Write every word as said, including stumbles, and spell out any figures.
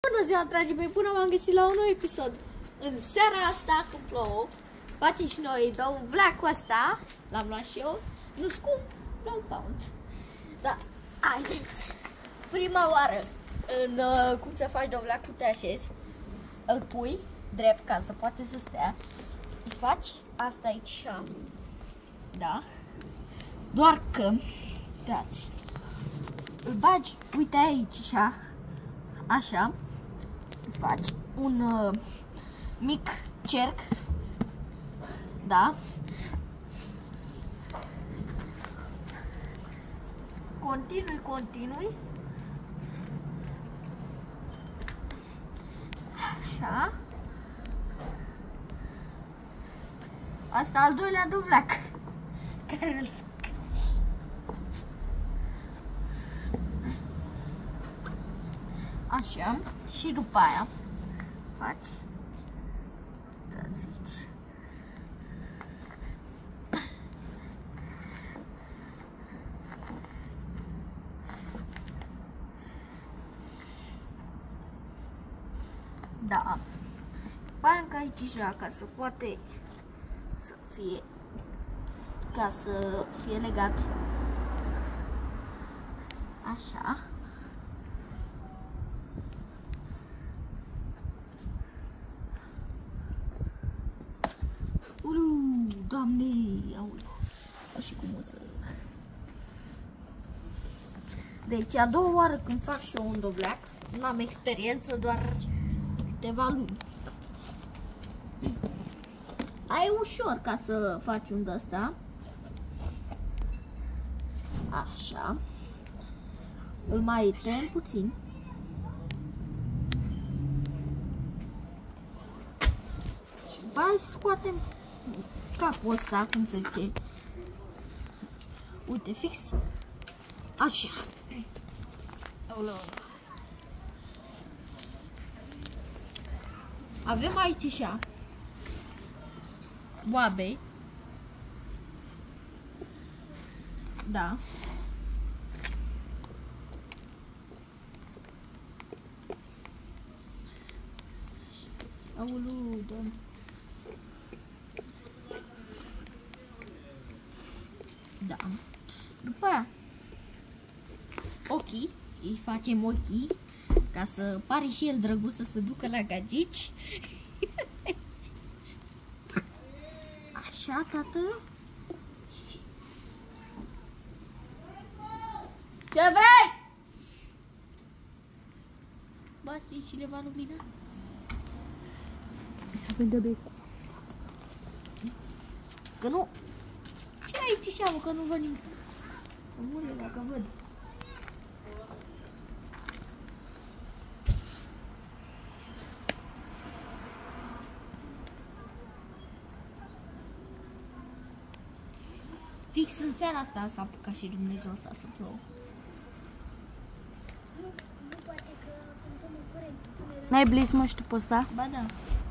Bună ziua, dragii mei, bună m-am găsit la un nou episod. În seara asta, când plouă, facem și noi dovleacul ăsta. L-am luat și eu, nu scump, la un pound. Da, haideți. Prima oară, în uh, cum să faci dovleacul, te așezi, îl pui drept ca să poate să stea. Îi faci asta aici așa, da, doar că, dați, îl bagi, uite aici așa, așa, faci un uh, mic cerc, da, continui, continui, așa, asta al doilea dovleac care îl fac. Așa, și după aia faci, dați aici, da, după aia încă aici așa, ca să poate să fie, ca să fie legat, așa. Ulu, Doamne, aoleu, și cum o să... Deci a doua oară când fac și eu un dovleac, nu am experiență, doar câteva luni. Ai ușor ca să faci un de-asta. Așa. Îl mai tem puțin. Și după aia scoatem capul ăsta, cum se zice. Uite, fix. Așa. Avem aici așa boabe. Da. Aoleu, Doamne. Da. După aia, ochii, îi facem ochii, ca să pare și el drăguț să se ducă la gagici. Așa, tată. Ce vrei? Ba, știi cineva lumina? Să vedă becul. Că nu... Ce ai aici așa, mă, că nu văd nimic? Că mure dacă văd. Fix în seara asta s-a apucat și Dumnezeu ăsta să plouă. N-ai blizmă și tu pe ăsta? Ba da.